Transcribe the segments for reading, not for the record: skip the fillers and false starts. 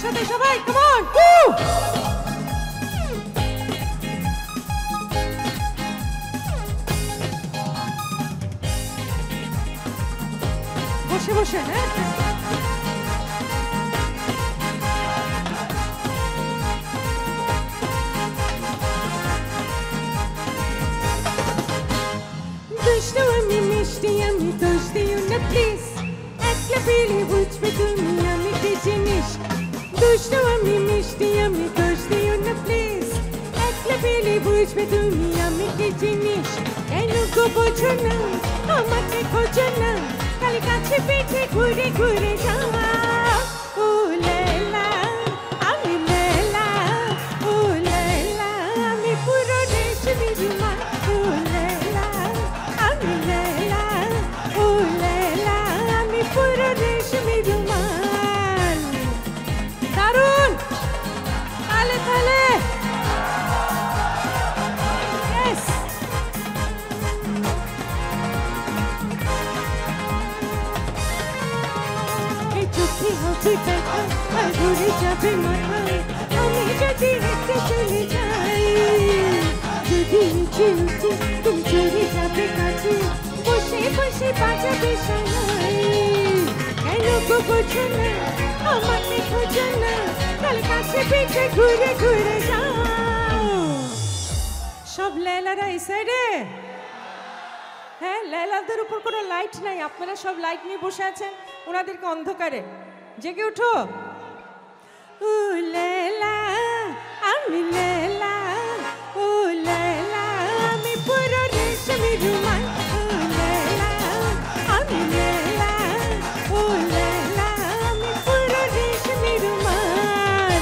একসাথে সবাই come on বসে বসে হ্যাঁ দুষ্টু আমি মিষ্টি আমি দোষ দিও না প্লিজ একলা পেলে বুঝবে তুমি আমি কি জিনিস দুষ্টু আমি মিষ্টি আমি দোষ দিও না প্লিজ একলা পেলে বুঝবে তুমি আমি কি জিনিস কেন গো বোঝো না আমাকে খোঁজো না খালি কাছে পিঠে ঘুরে ঘুরে যাওয়া ও লেলা আমি লেলা ও লেলা আমি পুরো রেশমি রুমা ও লেলা আমি লেলা ও লেলা আমি পুরো রেশমি রুমাল দারুণ তালে তালে Yes! এই চোখে হচ্ছে দেখা আর ঘুরে যাবে মাথায় আমি যদি হেঁটে চলে যাই যদি নিচে নিচে তুমি চলে যাবে কাছে বসে বসে বাজাবে সানাই কেন গো বোঝো না আমাকে খোঁজো না কাল কাছে পিঠে ঘুরে ঘুরে যাও সব লেলারা এই সাইডে হ্যাঁ লেলাদের উপর কোনো লাইট নাই আপনারা সব লাইট নিয়ে বসে আছেন ওনাদেরকে অন্ধকারে জেগে উঠো ও লেলা আমি লেলা ও লেলা আমি পুরো রেশমি রুমাল ও লেলা আমি লেলা ও লেলা আমি পুরো রেশমি রুমাল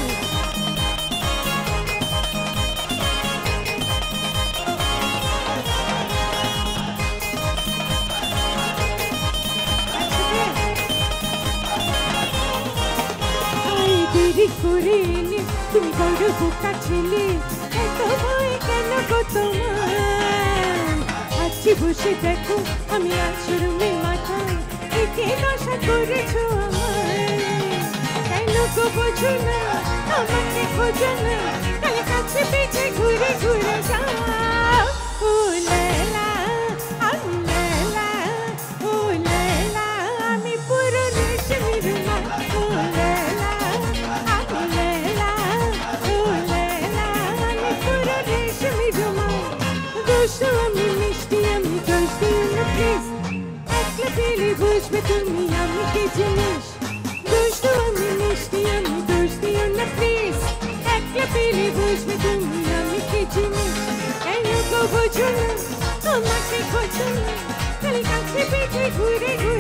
দেরি করে এলে তুমি বড় বোকা ছেলে এত ভয় কেন গো তোমার আছি বসে দেখো আমি আচরণে মাথায় একে দশা করেছো আমার কেন গো বোঝো না আমাকে খোঁজো না কাল কাছে পিঠে ঘুরে ঘুরে যাও ও লেলা আমি লেলা ও লেলা আমি পুরো রেশমি রুমাল ও লেলা আমি লেলা ও লেলা আমি পুরো রেশমি রুমাল দুষ্টু আমি মিষ্টি আমি দোষ দিও না প্লিজ একলা পেলে বুঝবে তুমি আমি কি জিনিস দুষ্টু আমি মিষ্টি আমি দোষ দিও না প্লিজ একলা পেলে বুঝবে তুমি আমি কি জিনিস কেন গো বোঝো না আমাকে খোঁজো না কাল কাছে পিঠে ঘুরে ঘুরে